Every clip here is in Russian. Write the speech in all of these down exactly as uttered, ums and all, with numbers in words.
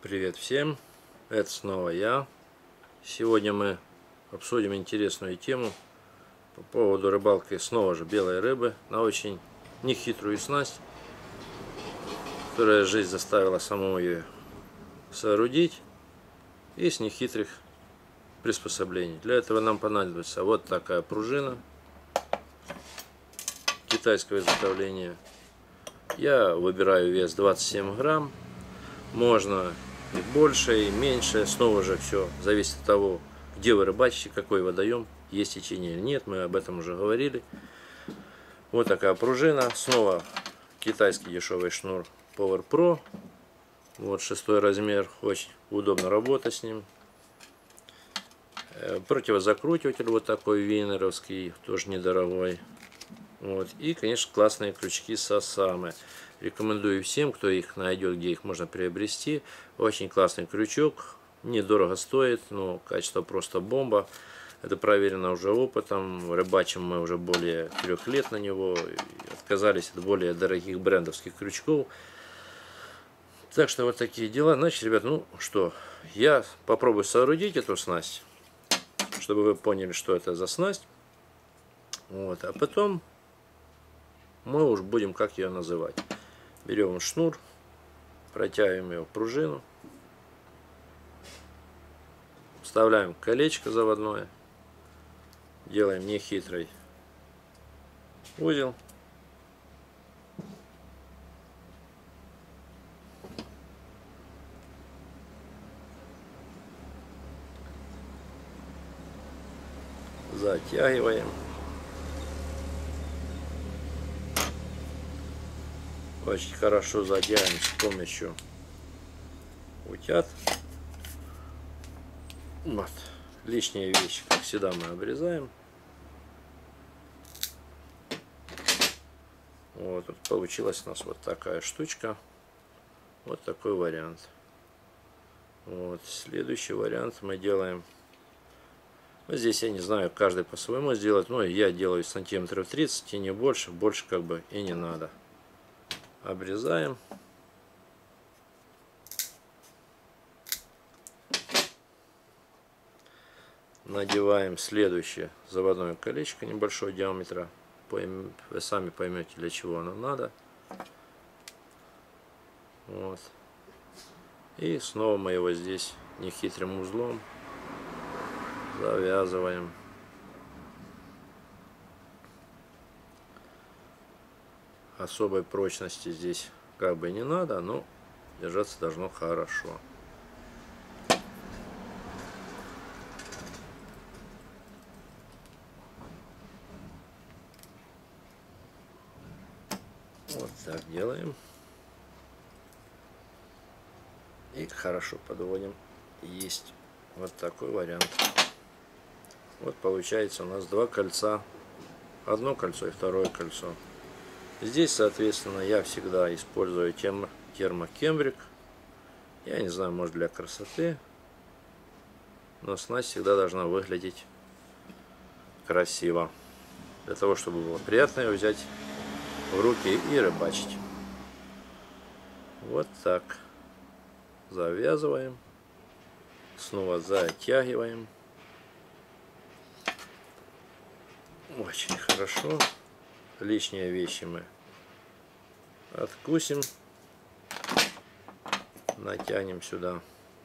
Привет всем, это снова я. Сегодня мы обсудим интересную тему по поводу рыбалки снова же белой рыбы на очень нехитрую снасть, которая жизнь заставила самому ее соорудить, и с нехитрых приспособлений. Для этого нам понадобится вот такая пружина китайского изготовления. Я выбираю вес двадцать семь грамм, можно и больше, и меньше. Снова же все зависит от того, где вы рыбачите, какой водоем, есть течение или нет. Мы об этом уже говорили. Вот такая пружина. Снова китайский дешевый шнур Power Pro. Вот шестой размер. Очень удобно работать с ним. Противозакрутиватель вот такой винеровский, тоже недорогой. Вот. И, конечно, классные крючки Сасамы. Рекомендую всем, кто их найдет, где их можно приобрести. Очень классный крючок, недорого стоит, но качество просто бомба. Это проверено уже опытом. Рыбачим мы уже более трех лет на него. Отказались от более дорогих брендовских крючков. Так что вот такие дела. Значит, ребят, ну что, я попробую соорудить эту снасть, чтобы вы поняли, что это за снасть. Вот, а потом мы уж будем как ее называть. Берем шнур, протягиваем его в пружину, вставляем колечко заводное, делаем нехитрый узел. Затягиваем. Очень хорошо затягиваем с помощью утят. Вот. Лишние вещи, как всегда, мы обрезаем. Вот, вот получилась у нас вот такая штучка. Вот такой вариант. Вот. Следующий вариант мы делаем. Вот здесь я не знаю, каждый по-своему сделать. Но я делаю сантиметров тридцать и не больше. Больше как бы и не надо. Обрезаем. Надеваем следующее заводное колечко небольшого диаметра. Вы сами поймете, для чего оно надо. Вот. И снова мы его здесь нехитрым узлом завязываем. Особой прочности здесь как бы не надо, но держаться должно хорошо. Вот так делаем. И хорошо подводим. Есть вот такой вариант. Вот получается у нас два кольца. Одно кольцо и второе кольцо. Здесь, соответственно, я всегда использую термокембрик. Я не знаю, может, для красоты. Но снасть всегда должна выглядеть красиво. Для того, чтобы было приятно ее взять в руки и рыбачить. Вот так. Завязываем. Снова затягиваем. Очень хорошо. Лишние вещи мы откусим, натянем сюда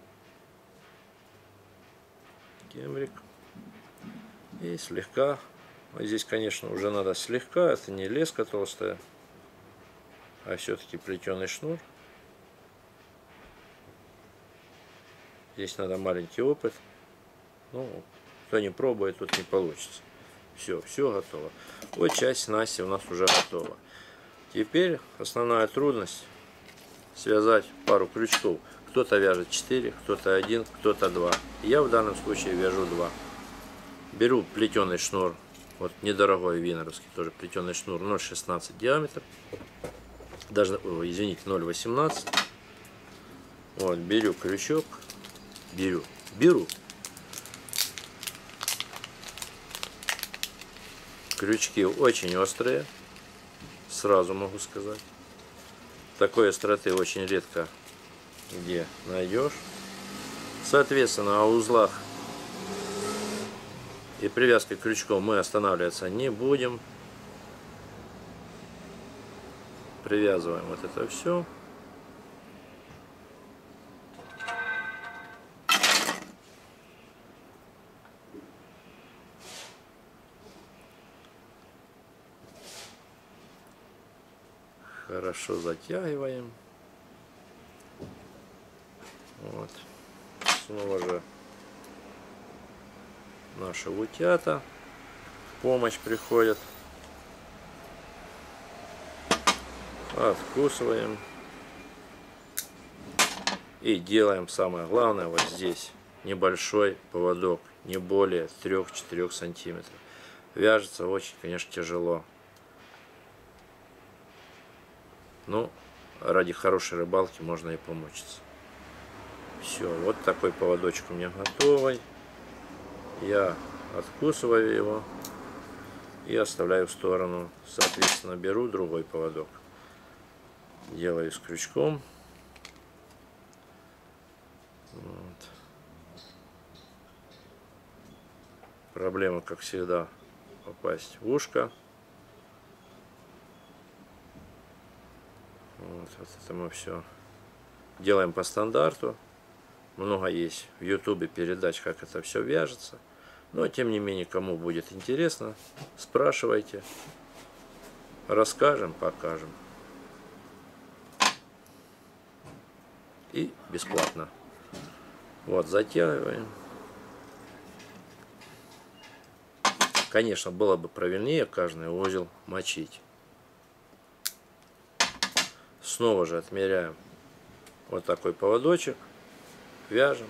кембрик и слегка, здесь, конечно, уже надо слегка, это не леска толстая, а все-таки плетеный шнур. Здесь надо маленький опыт, ну, кто не пробует, тут не получится. Все, все готово. Вот часть снасти у нас уже готова. Теперь основная трудность связать пару крючков. Кто-то вяжет четыре, кто-то один, кто-то два. Я в данном случае вяжу два. Беру плетеный шнур, вот недорогой винеровский, тоже плетеный шнур ноль шестнадцать диаметр. Даже, о, извините, ноль восемнадцать. Вот, беру крючок, беру, беру. Крючки очень острые, сразу могу сказать. Такой остроты очень редко где найдешь. Соответственно, о узлах и привязкой крючком мы останавливаться не будем. Привязываем вот это все. Хорошо затягиваем. Вот. Снова же наши утята в помощь приходят. Откусываем. И делаем самое главное вот здесь. Небольшой поводок, не более трёх-четырёх сантиметров. Вяжется очень, конечно, тяжело. Ну, ради хорошей рыбалки можно и помучиться. Все, вот такой поводочек у меня готовый. Я откусываю его и оставляю в сторону. Соответственно, беру другой поводок. Делаю с крючком. Вот. Проблема, как всегда, попасть в ушко. Вот, вот это мы все делаем по стандарту. Много есть в ютубе передач, как это все вяжется. Но, тем не менее, кому будет интересно, спрашивайте. Расскажем, покажем. И бесплатно. Вот, затягиваем. Конечно, было бы правильнее каждый узел мочить. Снова же отмеряем вот такой поводочек. Вяжем.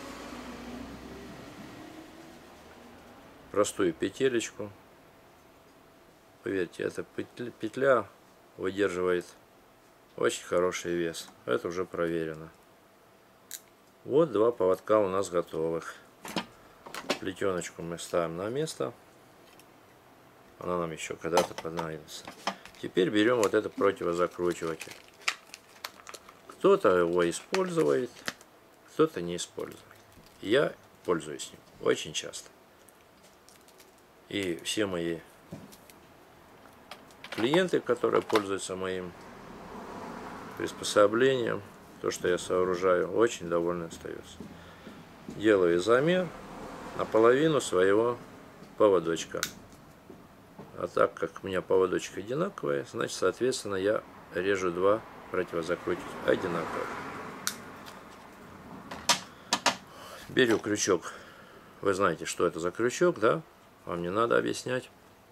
Простую петелечку. Поверьте, эта петля выдерживает очень хороший вес. Это уже проверено. Вот два поводка у нас готовых. Плетеночку мы ставим на место. Она нам еще когда-то понадобится. Теперь берем вот этот противозакручиватель. Кто-то его использует, кто-то не использует. Я пользуюсь им очень часто. И все мои клиенты, которые пользуются моим приспособлением, то, что я сооружаю, очень довольны остаются. Делаю замер наполовину своего поводочка. А так как у меня поводочек одинаковый, значит, соответственно, я режу два противозакрутителя одинаковых. Беру крючок. Вы знаете, что это за крючок, да? Вам не надо объяснять.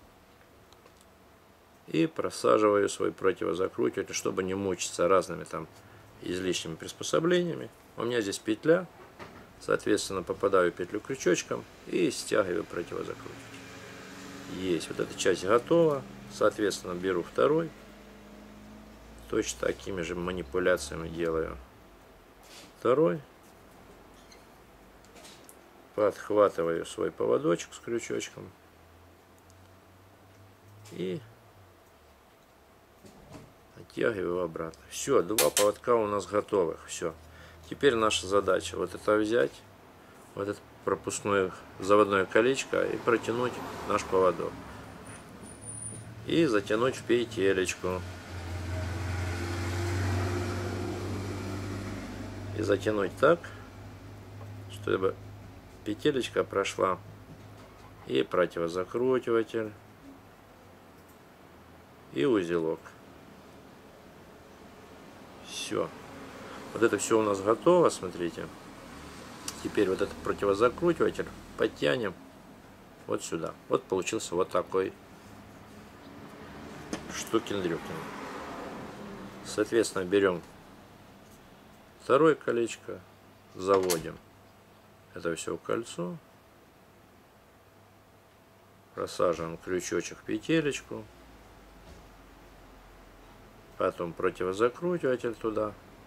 И просаживаю свой противозакрутитель, чтобы не мучиться разными там излишними приспособлениями. У меня здесь петля. Соответственно, попадаю в петлю крючочком и стягиваю противозакрутитель. Есть. Вот эта часть готова. Соответственно, беру второй. Точно такими же манипуляциями делаю второй. Подхватываю свой поводочек с крючочком. И оттягиваю обратно. Все, два поводка у нас готовых. Все. Теперь наша задача вот это взять, вот это пропускное заводное колечко и протянуть наш поводок. И затянуть в петелечку. И затянуть так, чтобы петелечка прошла. И противозакручиватель. И узелок. Все. Вот это все у нас готово, смотрите. Теперь вот этот противозакручиватель подтянем вот сюда. Вот получился вот такой штукин-дрюкин. Соответственно, берем второе колечко, заводим это все в кольцо, просаживаем крючочек в петелечку, потом противозакручиватель туда.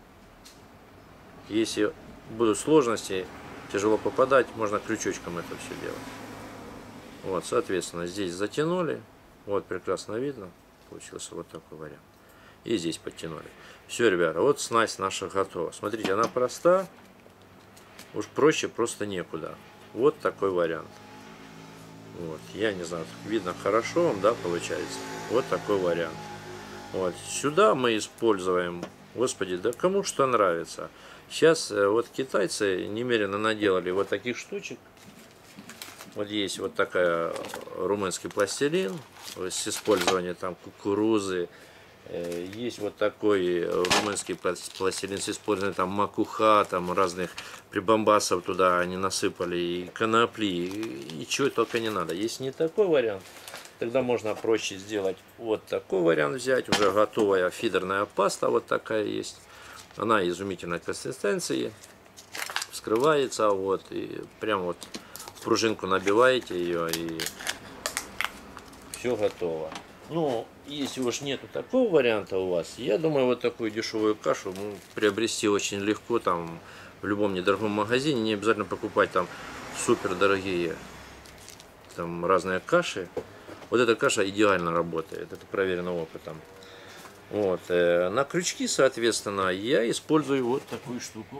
Если будут сложности, тяжело попадать, можно крючочком это все делать. Вот, соответственно, здесь затянули. Вот, прекрасно видно. Получился вот такой вариант. и здесь подтянули. Все, ребята, вот снасть наша готова. Смотрите, она проста, уж проще просто некуда. Вот такой вариант. Вот, я не знаю, видно хорошо вам, да, получается. Вот такой вариант. Вот, сюда мы используем, господи, да кому что нравится. Сейчас вот китайцы немерено наделали вот таких штучек. Вот есть вот такая румынский пластилин с использованием там кукурузы. Есть вот такой румынский пластилин с использованием там макуха, там разных прибамбасов туда они насыпали, и конопли, и, и чего только не надо. Если не такой вариант, тогда можно проще сделать вот такой вариант взять, уже готовая фидерная паста вот такая есть. Она изумительной консистенции, вскрывается, вот, и прям вот пружинку набиваете ее, и все готово. Ну, если уж нету такого варианта у вас, я думаю, вот такую дешевую кашу ну, приобрести очень легко там в любом недорогом магазине. Не обязательно покупать там супер дорогие там разные каши. Вот эта каша идеально работает, это проверено опытом. Вот. На крючки, соответственно, я использую вот такую штуку.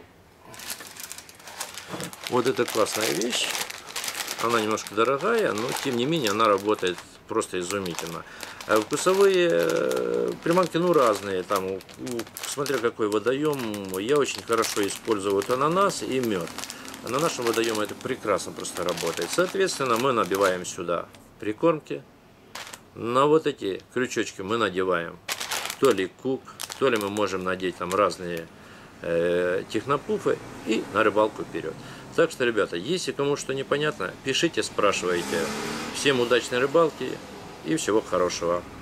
Вот это классная вещь. Она немножко дорогая, но тем не менее она работает просто изумительно. А вкусовые приманки, ну, разные. Там, смотря какой водоем, я очень хорошо использую вот ананас и мед. А на нашем водоеме это прекрасно просто работает. Соответственно, мы набиваем сюда прикормки. На вот эти крючочки мы надеваем то ли кук, то ли мы можем надеть там разные э, технопуфы и на рыбалку вперед. Так что, ребята, если кому что непонятно, пишите, спрашивайте. Всем удачной рыбалки и всего хорошего.